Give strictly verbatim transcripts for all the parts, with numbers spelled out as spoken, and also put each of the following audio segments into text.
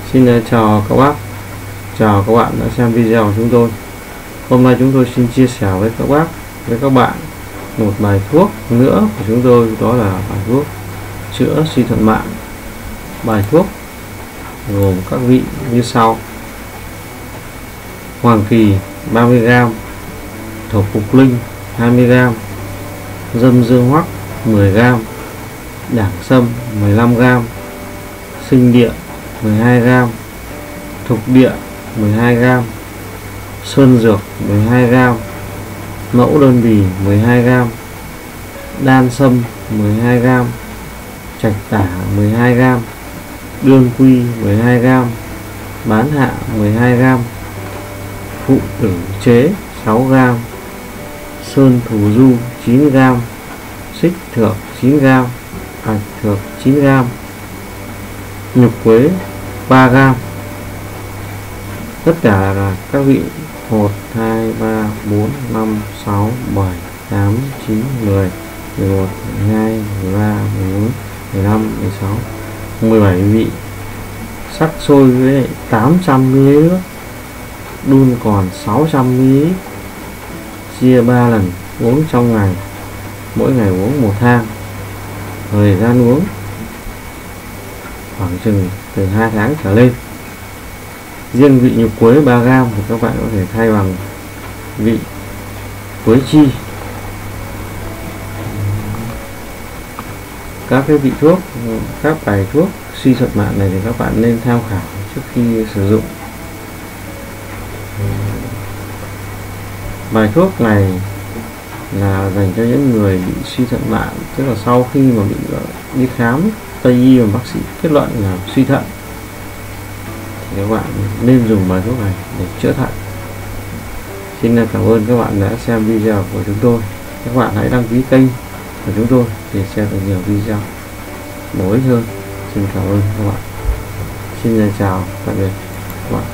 Xin chào các bác, chào các bạn đã xem video của chúng tôi. Hôm nay chúng tôi xin chia sẻ với các bác, với các bạn một bài thuốc nữa của chúng tôi, đó là bài thuốc chữa suy thận mạn. Bài thuốc gồm các vị như sau: hoàng kỳ ba mươi gam, thổ phục linh hai mươi gam, dâm dương hoắc mười gam, đảng sâm mười lăm gam, sinh địa mười hai gam, thục địa mười hai gam, sơn dược mười hai gam, mẫu đơn bì mười hai gam, đan sâm mười hai gam, trạch tả mười hai gam, đương quy mười hai gam, bán hạ mười hai gam, phụ tử chế sáu gam, sơn thủ du chín gam, xích thược chín gam, bạch thược chín gam, nhục quế ba gam. Tất cả là các vị một, hai, ba, bốn, năm, sáu, bảy, tám, chín, mười, mười một, mười hai, mười ba, mười bốn, mười lăm, mười sáu, mười bảy vị. Sắc sôi với tám trăm mi li lít nước, đun còn sáu trăm mi li lít, chia ba lần uống trong ngày, mỗi ngày uống một thang. Thời gian uống khoảng chừng từ hai tháng trở lên. Riêng vị nhục quế ba gam thì các bạn có thể thay bằng vị quế chi. Các cái vị thuốc, các bài thuốc suy thận mạn này thì các bạn nên tham khảo trước khi sử dụng. Bài thuốc này là dành cho những người bị suy thận mạn, tức là sau khi mà bị đi khám Tây y và bác sĩ kết luận là suy thận thì các bạn nên dùng bài thuốc này để chữa thận. Xin cảm ơn các bạn đã xem video của chúng tôi. Các bạn hãy đăng ký kênh của chúng tôi để xem được nhiều video bổ ích hơn. Xin cảm ơn các bạn. Xin chào tạm biệt các bạn.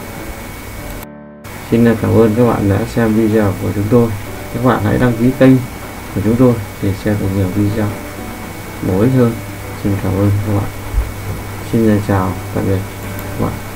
Xin cảm ơn các bạn đã xem video của chúng tôi. Các bạn hãy đăng ký kênh của chúng tôi để xem được nhiều video bổ ích hơn. Xin cảm ơn các bạn. Xin chào tạm biệt các bạn.